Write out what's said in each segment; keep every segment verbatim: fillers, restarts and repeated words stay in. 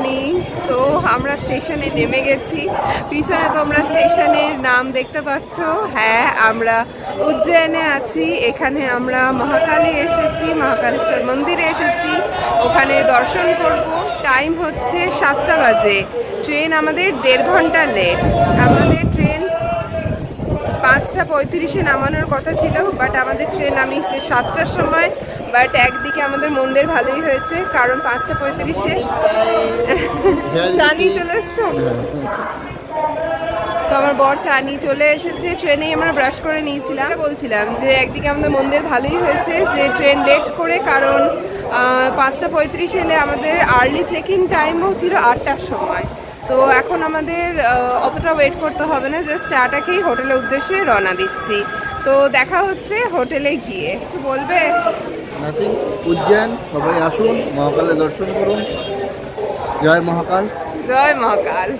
Morning. তো আমরা স্টেশনে নেমে গেছি, পিছনে তোমরা স্টেশনের নাম দেখতে পাচ্ছ। হ্যাঁ, আমরা উজ্জয়নে আছি। এখানে আমরা মহাকালে এসেছি, মহাকালেশ্বর মন্দিরে এসেছি, ওখানে দর্শন করব। টাইম হচ্ছে সাতটা বাজে। ট্রেন আমাদের দেড় ঘন্টা লেট। আমাদের ট্রেন পাঁচটা পঁয়ত্রিশে নামানোর কথা ছিল, বাট আমাদের ট্রেন নামিয়েছে সাতটার সময়। বাট একদিকে আমাদের মন্দির ভালোই হয়েছে, কারণ পাঁচটা পঁয়ত্রিশে চা নিয়ে চলে এসছো। তো আমার বর চা নিয়ে চলে এসেছে। ট্রেনেই আমরা ব্রাশ করে নিয়েছিলাম। বলছিলাম যে একদিকে আমাদের মন্দির ভালোই হয়েছে যে ট্রেন লেট করে, কারণ পাঁচটা পঁয়ত্রিশ এলে আমাদের আর্লি চেক ইন টাইমও ছিল আটটার সময়। তো এখন আমাদের অতটা ওয়েট করতে হবে না, জাস্ট চাটা খেয়ে হোটেলের উদ্দেশ্যে রওনা দিচ্ছি। তো দেখা হচ্ছে হোটেলে গিয়ে। কিছু বলবে? নাথিং। উজ্জয়ন, সবাই আসুন, মহাকালে দর্শন করুন। জয় মহাকাল, জয় মহাকাল।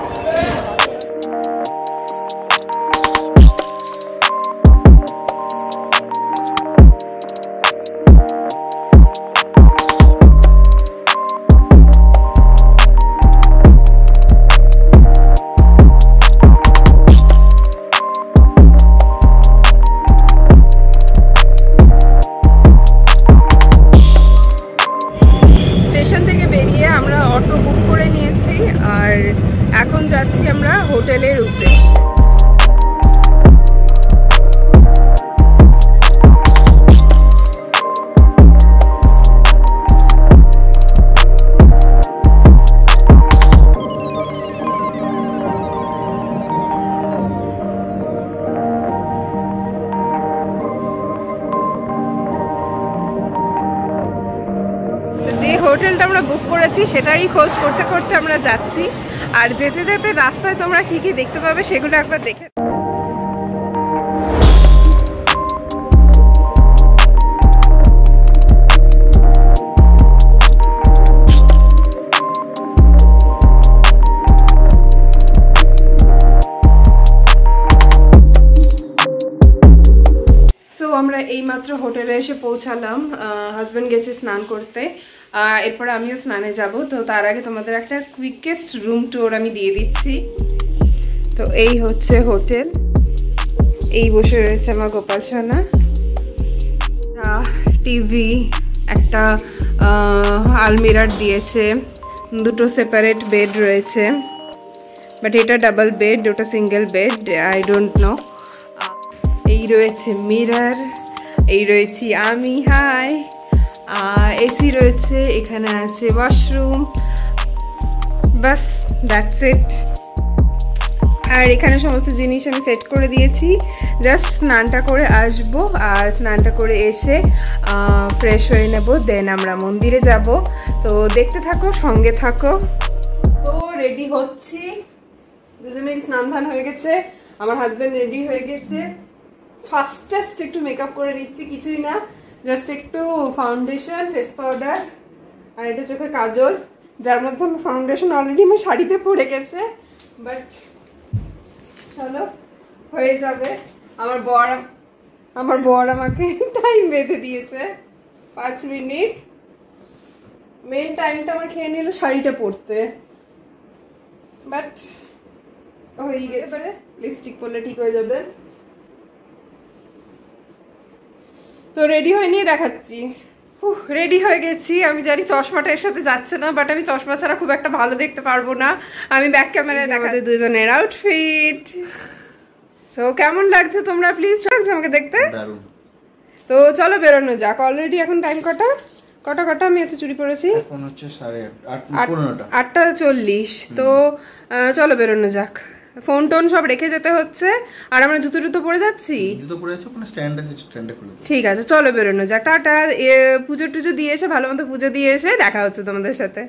এখন যাচ্ছি আমরা হোটেলের উদ্দেশ্যে। যে হোটেলটা আমরা বুক করেছি সেটারই খোঁজ করতে করতে আমরা যাচ্ছি। আর যেতে যেতে রাস্তায় তোমরা কি কি দেখতে পাবে সেগুলো একবার দেখে। সো আমরা এইমাত্র হোটেলে এসে পৌঁছালাম। হাজব্যান্ড গেছে স্নান করতে, এরপর আমিও স্নানে যাব। তো তার আগে তোমাদের একটা কুইকেস্ট রুম ট্যুর আমি দিয়ে দিচ্ছি। তো এই হচ্ছে হোটেল, এই বসে রয়েছে আমার গোপাল সোনা। টিভি, একটা আলমিরার দিয়েছে, দুটো সেপারেট বেড রয়েছে, বাট এটা ডাবল বেড, ওটা single bed, I don't know. এই রয়েছে মিরর, এই রয়েছি আমি, হাই। এসি রয়েছে, এখানে আছে ওয়াশরুম, বাস দ্যাটস ইট। আর এখানে সমস্ত জিনিস আমি সেট করে দিয়েছি। জাস্ট স্নানটা করে আসবো, আর স্নানটা করে এসে ফ্রেশ হয়ে নেব, দেন আমরা মন্দিরে যাব। তো দেখতে থাকো, সঙ্গে থাকো। তো রেডি হচ্ছি, দুজনেরই স্নান ধান হয়ে গেছে, আমার হাজব্যান্ড রেডি হয়ে গেছে। ফাস্টেস্ট একটু মেকআপ করে নিচ্ছি, কিছুই না, জাস্ট একটু ফাউন্ডেশন, ফেস পাউডার, আর এটা চোখে কাজল, যার মধ্যে আমার ফাউন্ডেশন অলরেডি আমার শাড়িতে পড়ে গেছে, বাট চলো হয়ে যাবে। আমার বর আমার বর আমাকে টাইম বেঁধে দিয়েছে পাঁচ মিনিট। মেন টাইমটা আমার খেয়ে নিল শাড়িটা পরতে, বাট হয়ে গেছে। লিপস্টিক পরলে ঠিক হয়ে যাবে। তো রেডি হয়ে নিয়ে দেখাচ্ছি। রেডি হয়ে গেছি। আমি জানি চশমাটা এর সাথে যাচ্ছে না, বাট আমি চশমা ছাড়া খুব একটা ভালো দেখতে পারবো না। আমি ব্যাক ক্যামেরায় দেখাচ্ছি দুজনের আউটফিট। তো কেমন লাগছে তোমরা প্লিজ লাগছে আমাকে দেখতে? তো চলো বেরোনো যাক। অলরেডি এখন টাইম কটা কটা কটা আমি এত চুরি পড়েছি, এখন হচ্ছে সাড়ে আটটা চল্লিশ। তো চলো বেরোনো যাক। ফোন টোন সব রেখে যেতে হচ্ছে, আর আমরা জুতো টুতো পরে যাচ্ছি। ঠিক আছে, চলো বেরোনো যাক। টাটা। পুজো টুজো দিয়ে এসে, ভালো মতো পুজো দিয়ে এসে দেখা হচ্ছে তোমাদের সাথে।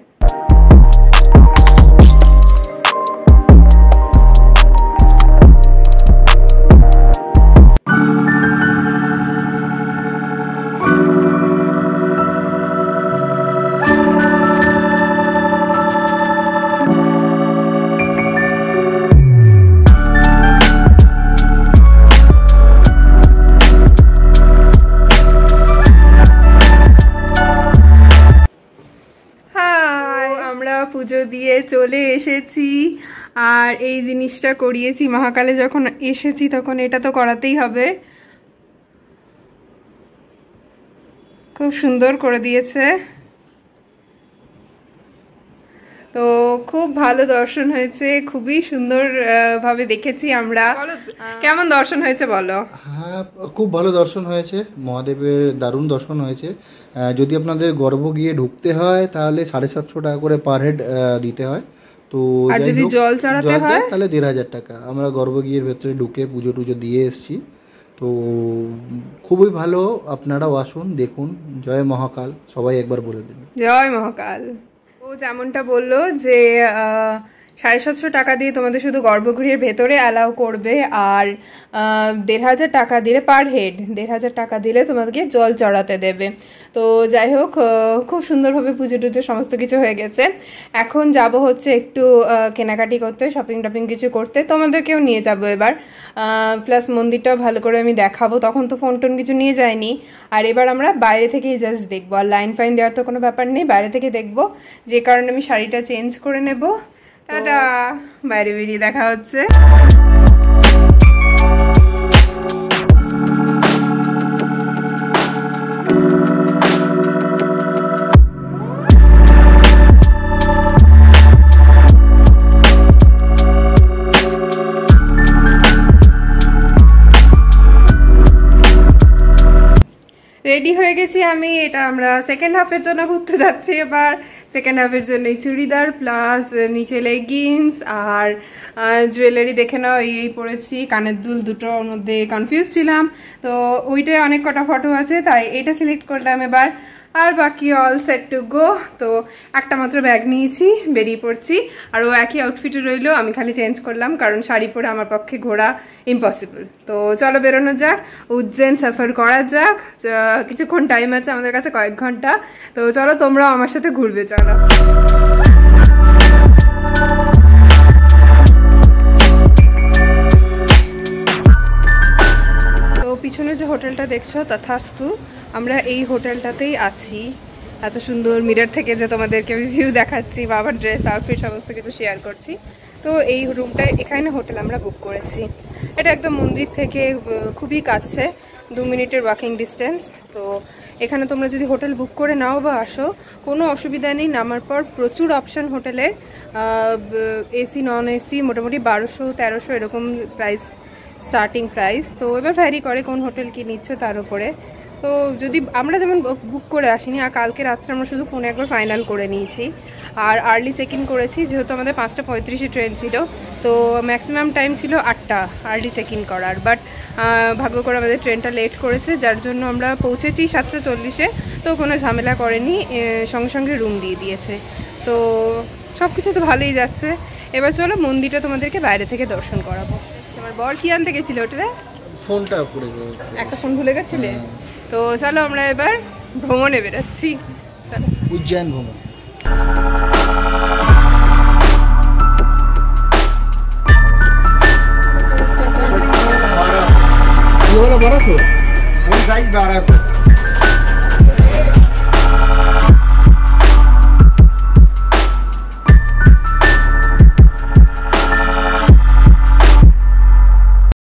পুজো দিয়ে চলে এসেছি আর এই জিনিসটা করিয়েছি মহাকালে যখন এসেছি তখন এটা তো করাতেই হবে খুব সুন্দর করে দিয়েছে তো খুব ভালো দর্শন হয়েছে খুবই সুন্দর ভাবে দেখেছি আমরা কেমন দর্শন হয়েছে বলো হ্যাঁ খুব ভালো দর্শন হয়েছে মহাদেবের দারুণ দর্শন হয়েছে যদি আপনাদের গর্ভ গিয়ে ঢুকতে হয় তাহলে সাড়ে সাতশো টাকা করে পার হেড দিতে হয় তো আর যদি জল চড়াতে হয় তাহলে দেড় হাজার টাকা আমরা গর্ভ গিয়ের ভেতরে ঢুকে পুজো টুজো দিয়ে এসেছি তো খুবই ভালো আপনারাও আসুন দেখুন জয় মহাকাল সবাই একবার বলে দিন জয় মহাকাল ও যেমনটা বললো যে সাড়ে সাতশো টাকা দিয়ে তোমাদের শুধু গর্ভগৃহের ভেতরে অ্যালাউ করবে আর দেড় হাজার টাকা দিলে পার হেড দেড় হাজার টাকা দিলে তোমাদেরকে জল চড়াতে দেবে তো যাই হোক খুব সুন্দরভাবে পুজো টুজো সমস্ত কিছু হয়ে গেছে এখন যাব হচ্ছে একটু কেনাকাটি করতে শপিং টপিং কিছু করতে তোমাদেরকেও নিয়ে যাবো এবার প্লাস মন্দিরটাও ভালো করে আমি দেখাবো তখন তো ফোন টোন কিছু নিয়ে যাইনি আর এবার আমরা বাইরে থেকেই জাস্ট দেখবো আর লাইন ফাইন দেওয়ার তো কোনো ব্যাপার নেই বাইরে থেকে দেখবো যে কারণে আমি শাড়িটা চেঞ্জ করে নেব টাটা বাইরে বেরিয়ে দেখা হচ্ছে রেডি হয়ে গেছি আমি এটা আমরা সেকেন্ড হাফের জন্য ঘুরতে যাচ্ছি এবার সেকেন্ড হাফের জন্য চুড়িদার প্লাস নিচে লেগিংস আর জুয়েলারি দেখে নাও এই পরেছি কানের দুল দুটোর মধ্যে কনফিউজ ছিলাম তো ওইটাই অনেক কটা ফটো আছে তাই এটা সিলেক্ট করলাম এবার আর বাকি অল সেট টু গো তো একটা মাত্র ব্যাগ নিয়েছি বেরিয়ে পড়ছি আর ও একই আউটফিটে রইলো আমি খালি চেঞ্জ করলাম কারণ শাড়ি পরে আমার পক্ষে ঘোরা ইম্পসিবল তো চলো বেরোনো যাক উজ্জৈন সফর করা যাক কিছুক্ষণ টাইম আছে আমাদের কাছে কয়েক ঘন্টা তো চলো তোমরাও আমার সাথে ঘুরবে চলো তো পিছনে যে হোটেলটা দেখছো তথাস্তু আমরা এই হোটেলটাতেই আছি এত সুন্দর মিরর থেকে যে তোমাদেরকে আমি ভিউ দেখাচ্ছি বাবার ড্রেস আউটফিট সমস্ত কিছু শেয়ার করছি তো এই রুমটা এখানে হোটেল আমরা বুক করেছি এটা একদম মন্দির থেকে খুবই কাছে দু মিনিটের ওয়াকিং ডিস্টেন্স তো এখানে তোমরা যদি হোটেল বুক করে নাও বা আসো কোনো অসুবিধা নেই নামার পর প্রচুর অপশান হোটেলের এসি নন এসি মোটামুটি বারোশো তেরোশো এরকম প্রাইস স্টার্টিং প্রাইস তো এবার ভ্যারি করে কোন হোটেল কি নিচ্ছ তার উপরে তো যদি আমরা যেমন বুক করে আসিনি আর কালকে রাত্রে আমরা শুধু ফোনে একবার ফাইনাল করে নিয়েছি আর আর্লি চেক ইন করেছি যেহেতু আমাদের পাঁচটা পঁয়ত্রিশে ট্রেন ছিল তো ম্যাক্সিমাম টাইম ছিল আটটা আর্লি চেক ইন করার বাট ভাগ্য করে আমাদের ট্রেনটা লেট করেছে যার জন্য আমরা পৌঁছেছি সাতটা চল্লিশে তো কোনো ঝামেলা করেনি সঙ্গে সঙ্গে রুম দিয়ে দিয়েছে তো সব কিছু তো ভালোই যাচ্ছে এবার চলো মন্দিরটা তোমাদেরকে বাইরে থেকে দর্শন করাবো আমার বর কি আনতে গেছিল ওটা ফোনটা পড়ে একটা ফোন ভুলে গেছিলে তো চলো আমরা এবার ভ্রমণে বেরোচ্ছি চলো উজ্জয়ন ভ্রমণ বারোশো